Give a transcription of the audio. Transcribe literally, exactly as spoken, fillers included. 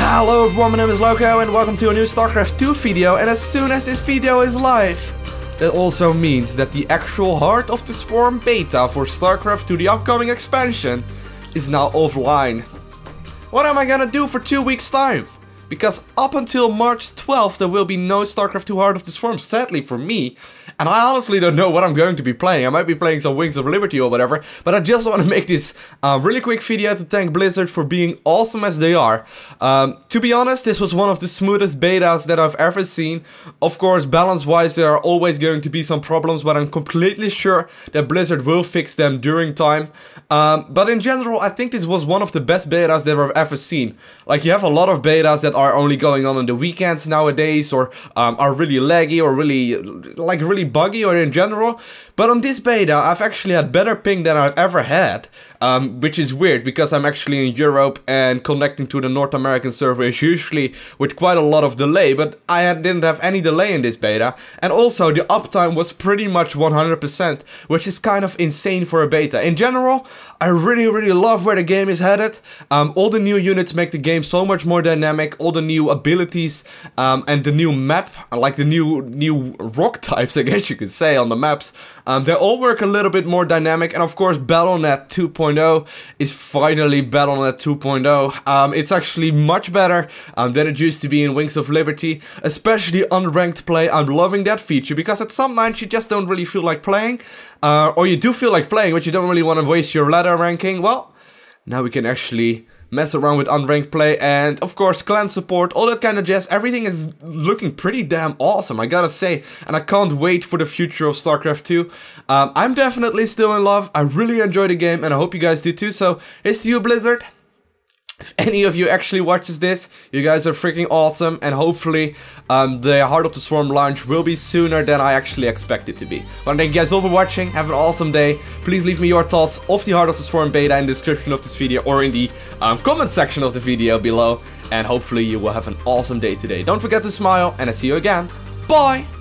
Hello everyone, my name is Loco and welcome to a new StarCraft two video, and as soon as this video is live, that also means that the actual Heart of the Swarm beta for StarCraft two, the upcoming expansion, is now offline. What am I gonna do for two weeks time? Because up until March twelfth there will be no StarCraft two Heart of the Swarm, sadly for me. And I honestly don't know what I'm going to be playing. I might be playing some Wings of Liberty or whatever. But I just want to make this uh, really quick video to thank Blizzard for being awesome as they are. Um, to be honest, this was one of the smoothest betas that I've ever seen. Of course, balance-wise there are always going to be some problems, but I'm completely sure that Blizzard will fix them during time. Um, but in general, I think this was one of the best betas that I've ever seen. Like, you have a lot of betas that are only going on on the weekends nowadays, or um, are really laggy, or really, like, really buggy, or in general. But on this beta I've actually had better ping than I've ever had, um, which is weird because I'm actually in Europe and connecting to the North American server is usually with quite a lot of delay, but I had, didn't have any delay in this beta, and also the uptime was pretty much one hundred percent, which is kind of insane for a beta. In general, I really really love where the game is headed. Um, all the new units make the game so much more dynamic, all the new abilities um, and the new map, like the new new rock types I guess you could say on the maps. Um, they all work a little bit more dynamic, and of course Battlenet two point oh is finally Battlenet two point oh. Um, it's actually much better um, than it used to be in Wings of Liberty, especially unranked play. I'm loving that feature because at some nights you just don't really feel like playing, uh, or you do feel like playing but you don't really want to waste your ladder ranking. Well, now we can actually mess around with unranked play, and of course clan support, all that kind of jazz. Everything is looking pretty damn awesome, I gotta say, and I can't wait for the future of StarCraft two. Um, I'm definitely still in love, I really enjoy the game, and I hope you guys do too, so here's to you, Blizzard. If any of you actually watches this, you guys are freaking awesome, and hopefully um, the Heart of the Swarm launch will be sooner than I actually expect it to be. Well, thank you guys all for watching, have an awesome day. Please leave me your thoughts of the Heart of the Swarm beta in the description of this video or in the um, comment section of the video below, and hopefully you will have an awesome day today. Don't forget to smile, and I'll see you again. Bye!